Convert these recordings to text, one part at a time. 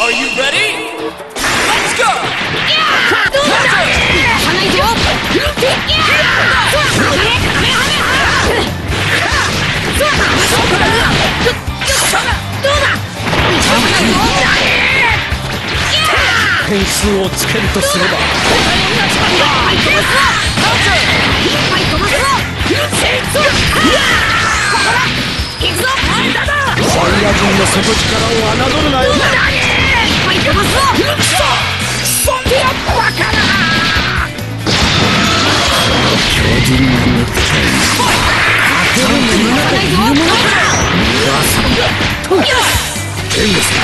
Are you ready? Let's go! どうだ離ないぞ点数をつけるとすればサイヤ人の底力を侮るなよ巨人のネクタイ当てるものなどいるものかケンですか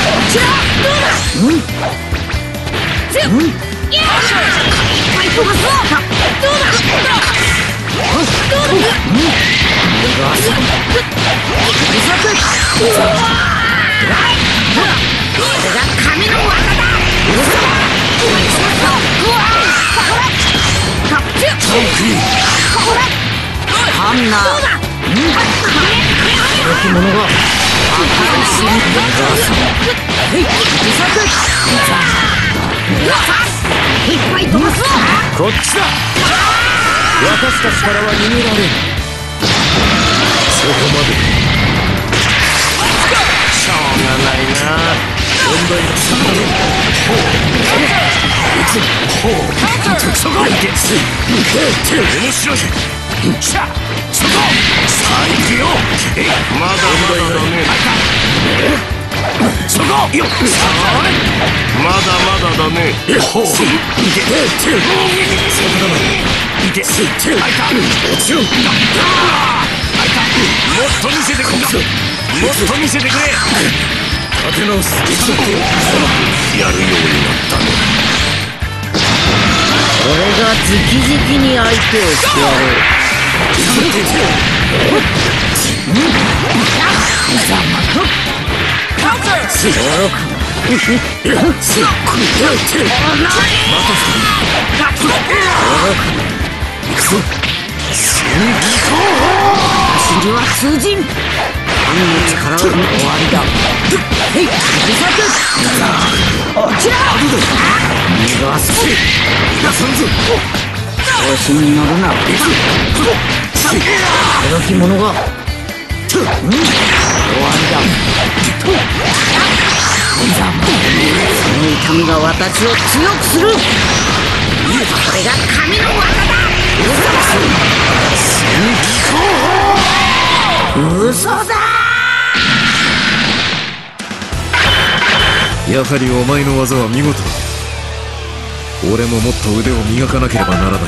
こっちだ私たちからは逃げられんそこまでしょうがないな問題が進んだろそこいけつい面白いしゃそこさあ行くよまだまだだねそこよっまだまだだねほういけそこだなもっと見せてくれもっと見せてくれ立て直すやるようになったね俺が直々に相手をしてやろう尻は通じん神の力の終わりだへい落ちろ逃がす調子に乗るな届き者が終わりだその痛みが私を強くするこれが神の技だ嘘だやはりお前の技は見事だ俺ももっと腕を磨かなければならないな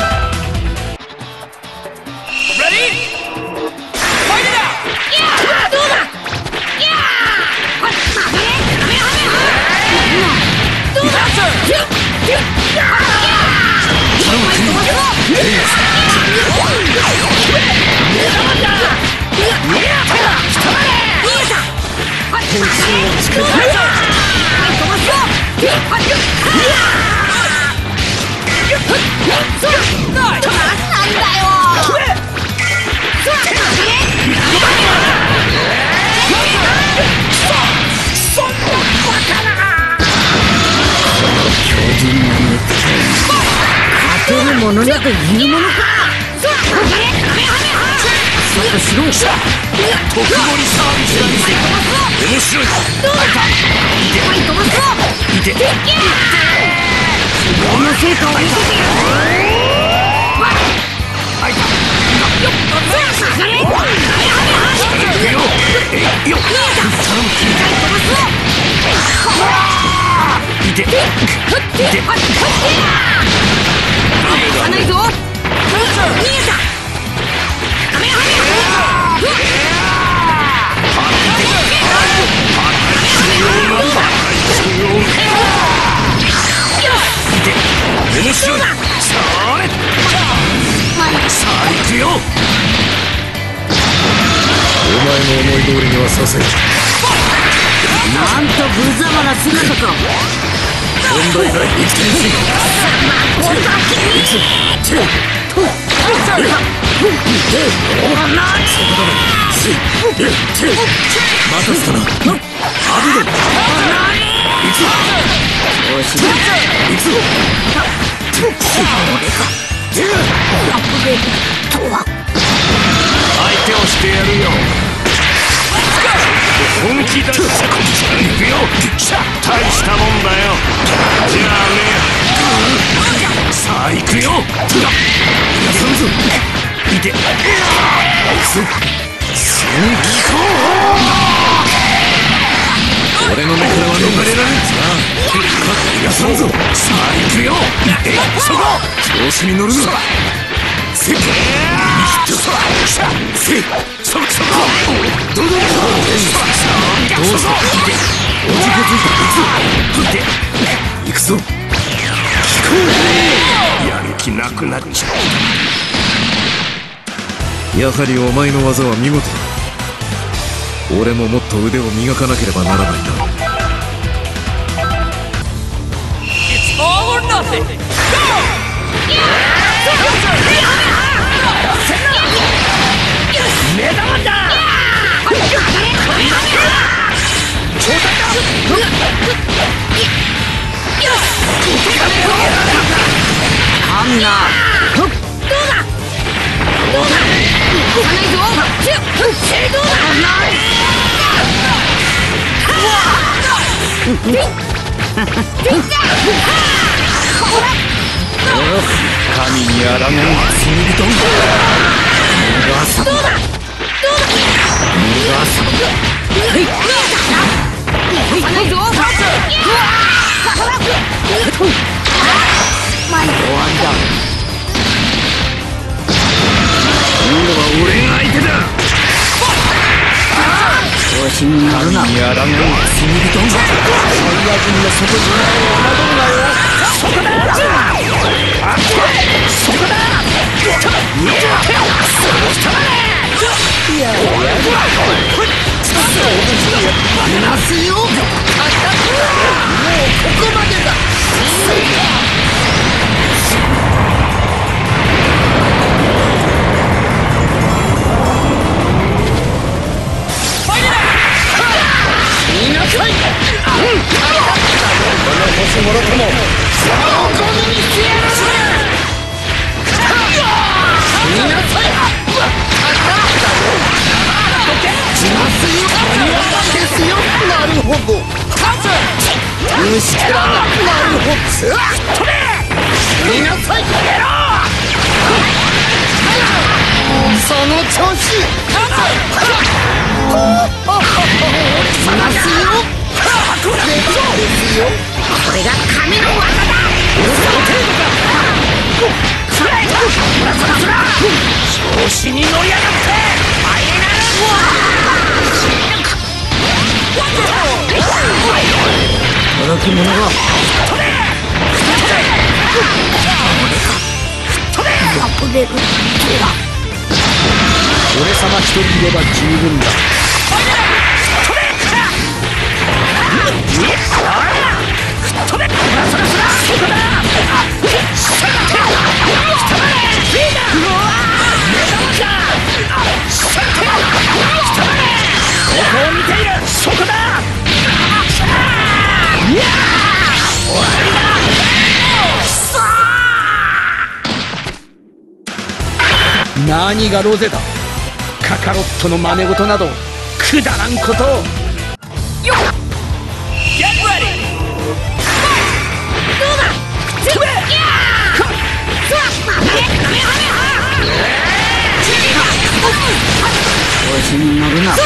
勝てるものなどいるものかさっとしろ特盛りサービスだ面白いいてこの成果を見せてやるお前の思い通りにはさせんなんと無様な姿か問題ない生きてみせ任せたなアビドしない。行くぞ。これか。アップデートとは。 相手をしてやるよ。本気出して行くよ。大したもんだよ。じゃあね。さあ行くよ。休むぞ。いて。俺の目からは逃れられん。休むぞ。さあ行くよ。そこ調子に乗るの。せっそこどうぞ。行くぞ。やる気なくなっちゃう。やはりお前の技は見事だ。俺ももっと腕を磨かなければならないな。 It's all or nothing. Go! 目玉だ。 あんな。どうだ。動かないぞ。どうだ。 神にあらがう罪人。 どうだ。 今度は俺が相手だ。 調子に乗るな。 神にあらがう罪人。サイヤ人の底力を侮るなよ。そこだ。そこだ。 なすよ。もうここまでだ。見なさい。この星もろともそのお好みにしてやる。見なさい。ですよ。なるほど。虫けらが。なるほど。見なさい。その調子。ますよ。ですよ。これが神の技だ。 調子に乗りやがって。 驚き者が。 俺様一人いれば十分だ。そこだ。何がロゼだ。カカロットの真似事などくだらんことを。 Get ready! 調子に乗るな。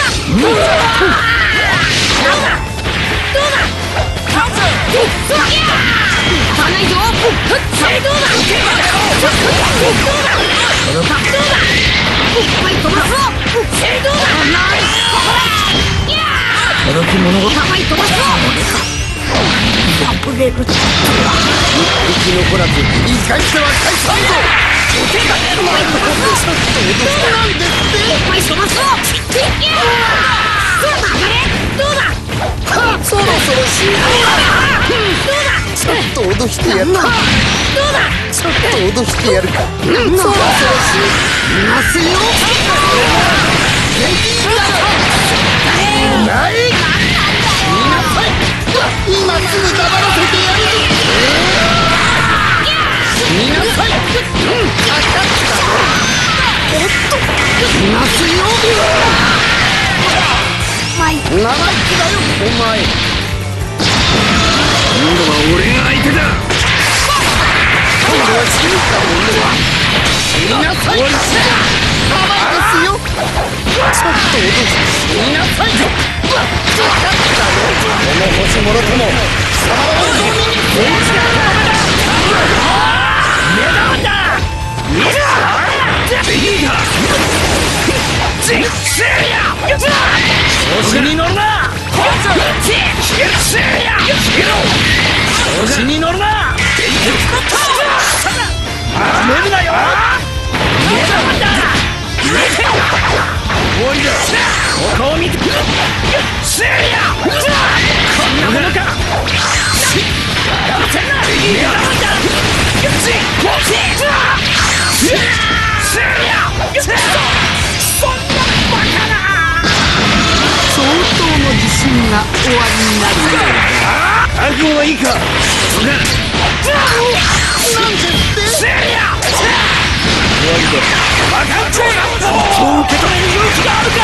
驚き物が。生き残らず言い返しては返さんぞ。なんですって。そろそろ死ぬ。ちょっと脅してやるか。ちょっと脅してやるか。そろそろ死ぬますよ。ない。今すぐ黙らせてやるぞ。 い。 生意気だよお前。 今度は俺が相手だ。 今度は死ぬかもね。死になさい。甘いですよ。ちょっと脅して死になさい。この星もろとも貴様の海に全地が目玉だ。見る。いいか。調子に乗るな。調子に乗るな。めるなよ。目玉だ。おいで。ここを見て。こんなものか。 相当の自信が終わりになるようだ。 覚悟はいいか。そうか。 なんですって。 そう受け止める勇気があるか。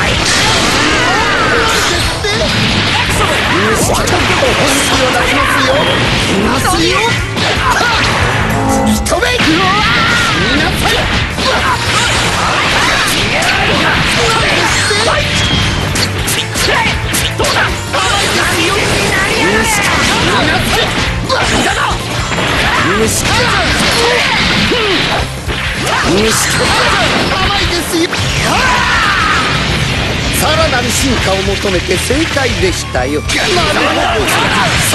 本気を出しますよ。突き止め。みなさい。どうだ。甘いですよ。さらなる進化を求めて正解でしたよ。まだ